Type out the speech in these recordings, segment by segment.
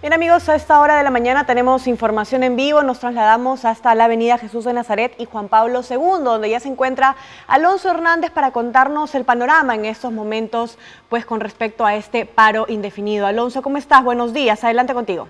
Bien amigos, a esta hora de la mañana tenemos información en vivo. Nos trasladamos hasta la avenida Jesús de Nazaret y Juan Pablo II, donde ya se encuentra Alonso Hernández para contarnos el panorama en estos momentos, pues con respecto a este paro indefinido. Alonso, ¿cómo estás? Buenos días, adelante contigo.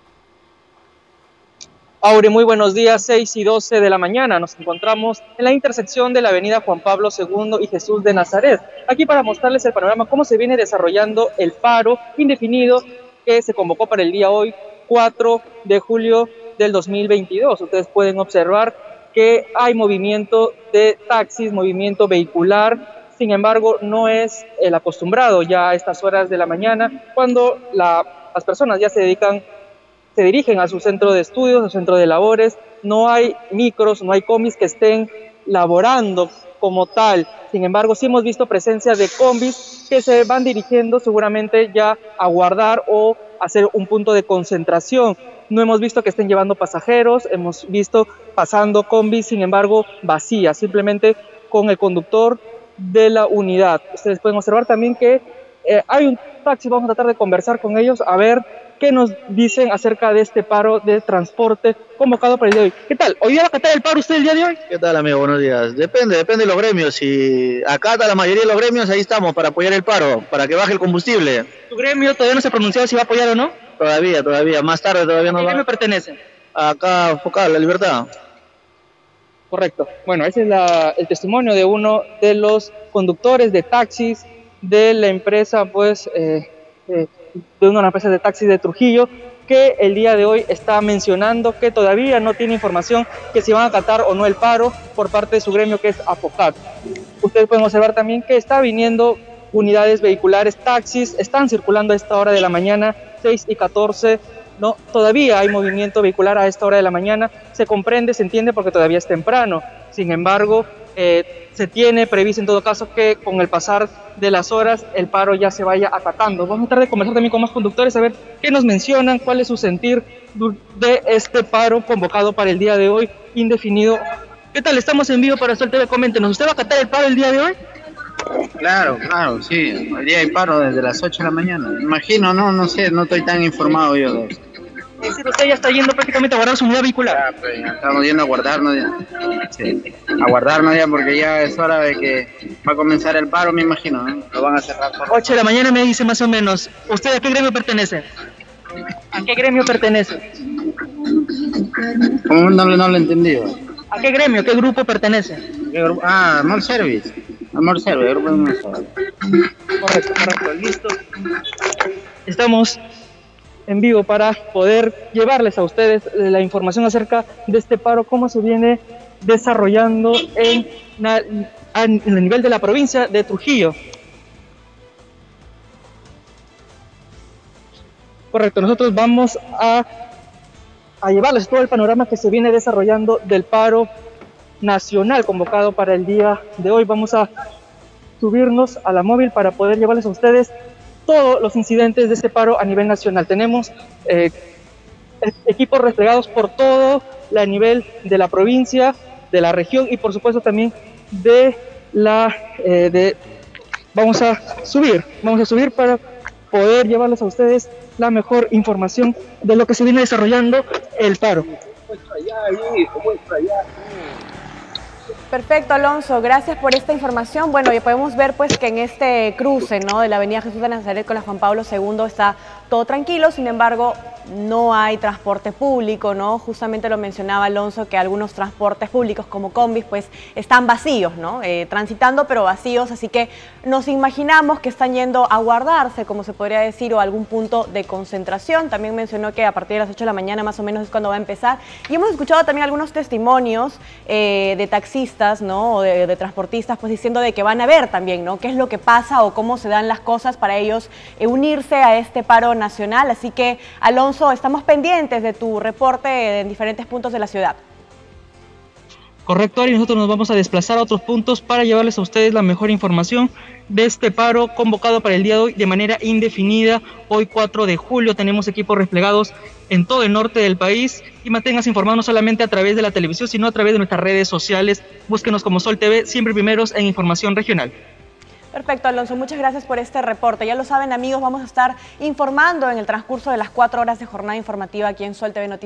Aure, muy buenos días, 6:12 de la mañana. Nos encontramos en la intersección de la avenida Juan Pablo II y Jesús de Nazaret. Aquí para mostrarles el panorama, cómo se viene desarrollando el paro indefinido que se convocó para el día hoy, 4 de julio del 2022. Ustedes pueden observar que hay movimiento de taxis, movimiento vehicular. Sin embargo, no es el acostumbrado ya a estas horas de la mañana, cuando las personas ya se dirigen a su centro de estudios, a su centro de labores. No hay micros, no hay combis que estén laborando como tal. Sin embargo, sí hemos visto presencia de combis que se van dirigiendo seguramente ya a guardar o hacer un punto de concentración. No hemos visto que estén llevando pasajeros, hemos visto pasando combis, sin embargo, vacías, simplemente con el conductor de la unidad. Ustedes pueden observar también que hay un taxi, vamos a tratar de conversar con ellos a ver qué nos dicen acerca de este paro de transporte convocado para el día de hoy. ¿Qué tal? ¿Hoy va a acatar el paro usted el día de hoy? ¿Qué tal, amigo? Buenos días. Depende de los gremios. Si acata la mayoría de los gremios, ahí estamos para apoyar el paro, para que baje el combustible. ¿Tu gremio todavía no se ha pronunciado si va a apoyar o no? Todavía. Más tarde todavía no va. ¿A qué gremio pertenece? Acá, Focal, La Libertad. Correcto. Bueno, ese es el testimonio de uno de los conductores de taxis de la empresa, de una empresa de taxis de Trujillo, que el día de hoy está mencionando que todavía no tiene información que si van a acatar o no el paro por parte de su gremio, que es AFOCAT. Ustedes pueden observar también que está viniendo unidades vehiculares, taxis, están circulando a esta hora de la mañana, 6:14. No, todavía hay movimiento vehicular a esta hora de la mañana, se comprende, se entiende porque todavía es temprano. Sin embargo, se tiene previsto en todo caso que con el pasar de las horas el paro ya se vaya acatando. Vamos a tratar de conversar también con más conductores a ver qué nos mencionan, cuál es su sentir de este paro convocado para el día de hoy, indefinido. ¿Qué tal? Estamos en vivo para Sol TV, coméntenos, ¿usted va a acatar el paro el día de hoy? Claro, sí. Hoy día hay paro desde las 8 de la mañana. Imagino, no sé, no estoy tan informado yo de eso. Es decir, usted ya está yendo prácticamente a guardar su unidad vehicular. Ya estamos yendo a guardarnos ya. Sí, a guardarnos ya porque ya es hora de que va a comenzar el paro, me imagino, ¿eh? Lo van a cerrar. 8 de la mañana me dice más o menos. ¿Usted a qué gremio pertenece? ¿A qué gremio pertenece? ¿Cómo no lo he entendido? ¿A qué gremio, qué grupo pertenece? ¿Qué grupo? Amor Service. Amor Service, grupo de Amor Service. Correcto, listo. Estamos en vivo para poder llevarles a ustedes la información acerca de este paro, cómo se viene desarrollando en el nivel de la provincia de Trujillo. Correcto, nosotros vamos a llevarles todo el panorama que se viene desarrollando del paro nacional convocado para el día de hoy. Vamos a subirnos a la móvil para poder llevarles a ustedes todos los incidentes de este paro a nivel nacional. Tenemos equipos desplegados por todo el nivel de la provincia, de la región y por supuesto también vamos a subir para poder llevarles a ustedes la mejor información de lo que se viene desarrollando el paro. Perfecto, Alonso, gracias por esta información. Bueno, ya podemos ver pues que en este cruce, ¿no?, de la avenida Jesús de Nazaret con la Juan Pablo II está todo tranquilo, sin embargo, no hay transporte público, ¿no? Justamente lo mencionaba Alonso, que algunos transportes públicos como combis pues están vacíos, ¿no? Transitando pero vacíos, así que nos imaginamos que están yendo a guardarse, como se podría decir, o a algún punto de concentración. También mencionó que a partir de las 8 de la mañana más o menos es cuando va a empezar. Y hemos escuchado también algunos testimonios de taxistas, ¿no?, o de transportistas, pues diciendo de que van a ver también, ¿no?, qué es lo que pasa o cómo se dan las cosas para ellos unirse a este paro nacional. Así que, Alonso, estamos pendientes de tu reporte en diferentes puntos de la ciudad. Correcto, Ari, nosotros nos vamos a desplazar a otros puntos para llevarles a ustedes la mejor información de este paro convocado para el día de hoy de manera indefinida. Hoy 4 de julio tenemos equipos desplegados en todo el norte del país y manténganse informados no solamente a través de la televisión, sino a través de nuestras redes sociales. Búsquenos como Sol TV, siempre primeros en información regional. Perfecto, Alonso, muchas gracias por este reporte. Ya lo saben, amigos, vamos a estar informando en el transcurso de las 4 horas de jornada informativa aquí en Sol TV Noticias.